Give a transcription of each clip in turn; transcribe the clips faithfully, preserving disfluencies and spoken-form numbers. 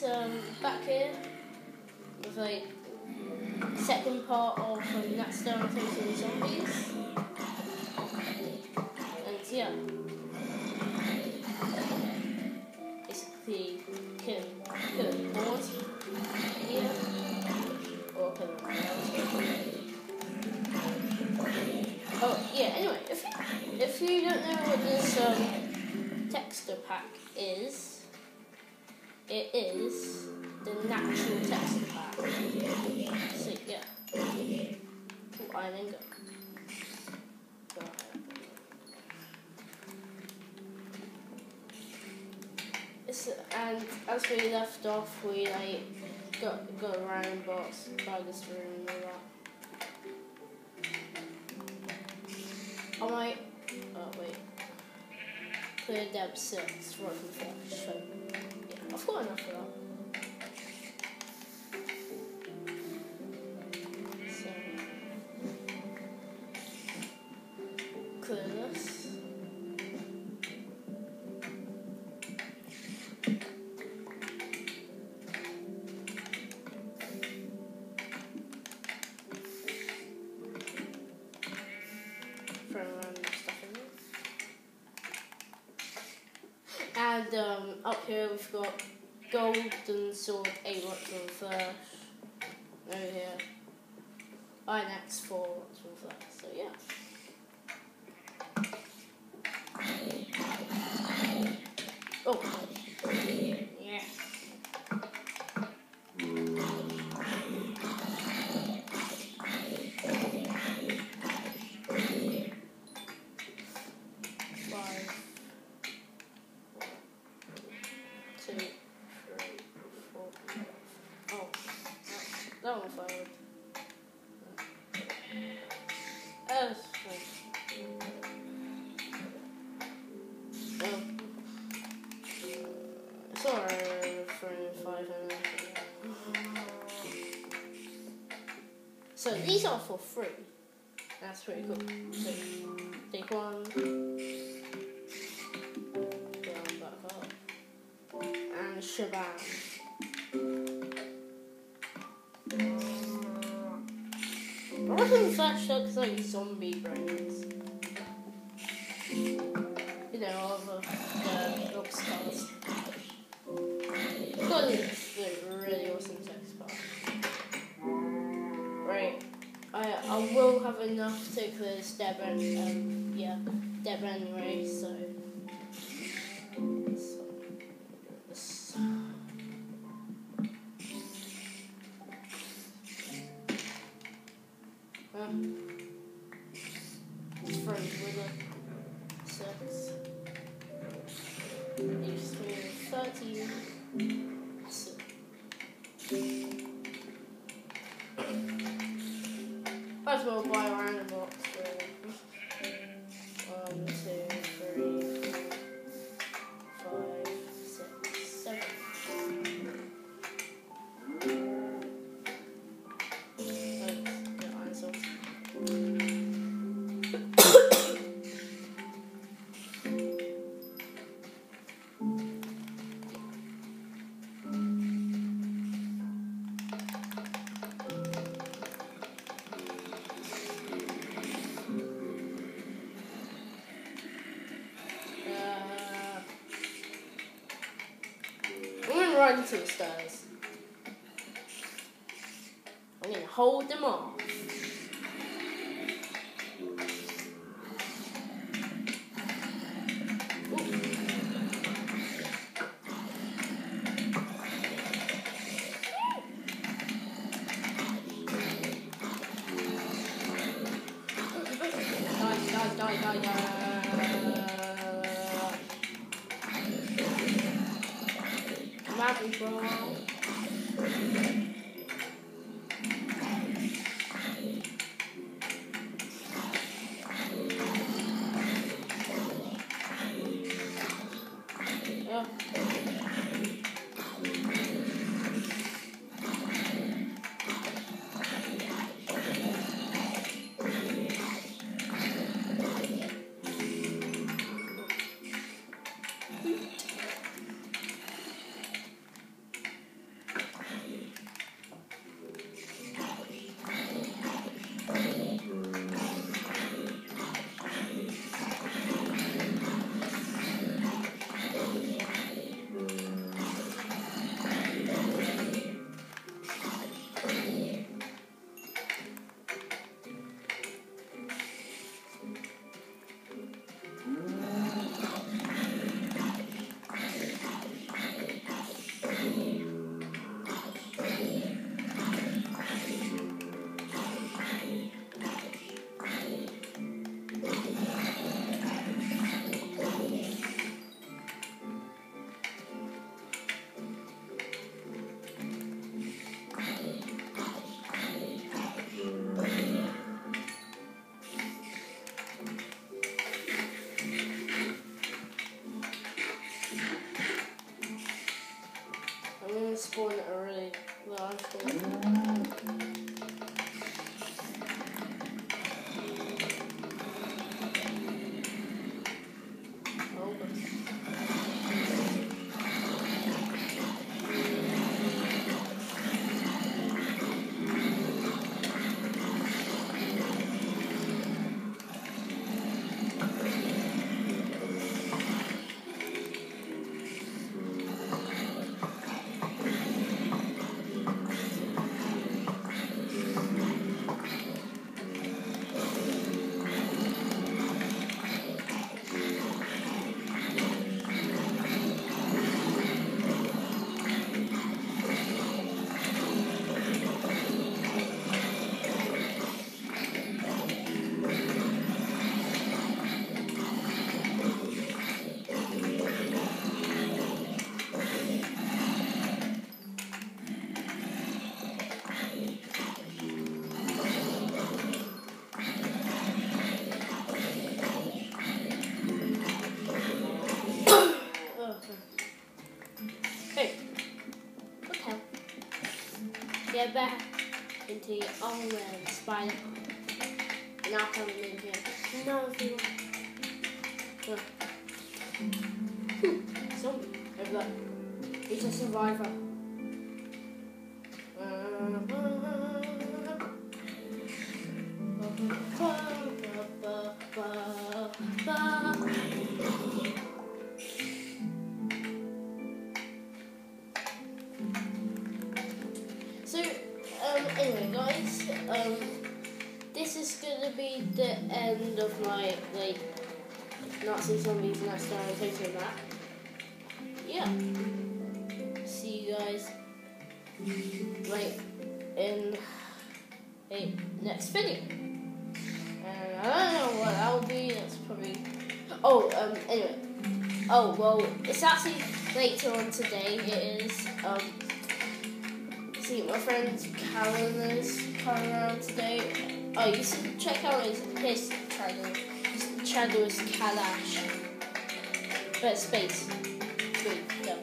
um, back here with like second part of um, That Stone Facing Zombies. And yeah, basically can kill a board here or kill a mouse. Oh yeah. Anyway, if you, if you don't know what this um, texture pack is, it is the natural texture pack. So yeah. Ooh, iron ingot. It's, and as we left off, we like got got around box, Tiger's room, and all that. I might. Oh wait. Clear depth six, right from flash. So yeah, I've got enough for that. So clear this. Throw random stuff in there. And um, up here we've got golden sword, eight rocks on flash. Over here, iron axe, four rocks on flash. So yeah. Oh, yeah. Five, two, three, four, five. Oh, that, that one fired. Oh, that's fine. Oh. Sorry, throwing five in there. So these are for free. That's pretty cool. So take one, go back up, and shabam. I reckon Flash looks like zombie brains. You know, all the the rock stars. Got this really awesome text part. Right. I I will have enough to clear this Deb and um yeah, Deb anyway, so so uh, it's froze with a six. Leaves me with thirty. So, might as well buy a random box for one, two, three, four, five, six, seven. Oh, yeah, iron sword. Right into the stairs. I'm gonna hold them off. Die, die, die, die, die. Happy bro. Yeah. I'm gonna spawn a really large thing. Oh, hey, what the hell? Get back into your own land, spider. Not coming in here. No, if you want. Zombie. Everybody. He's a survivor. So, um, anyway, guys, um, this is gonna be the end of my, like, Nazi zombies and I started taking that. Yeah. See you guys, like, in a next video. And I don't know what that will be, that's probably, oh, um, anyway. Oh, well, it's actually later on today, it is, um, see, my friend Callum is coming around today. Oh, you should check out his, his channel. His channel is Kalash. But space. Wait, no.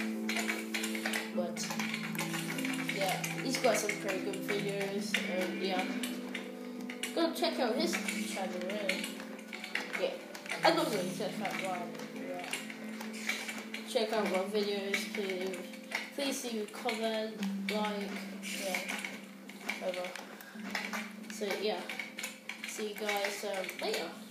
But, yeah, he's got some pretty good videos, and yeah. Go check out his channel, really. Yeah, I don't really check out mine. Yeah. Check out my videos, please. Please leave a comment, like, yeah, whatever. So yeah, see you guys um, later.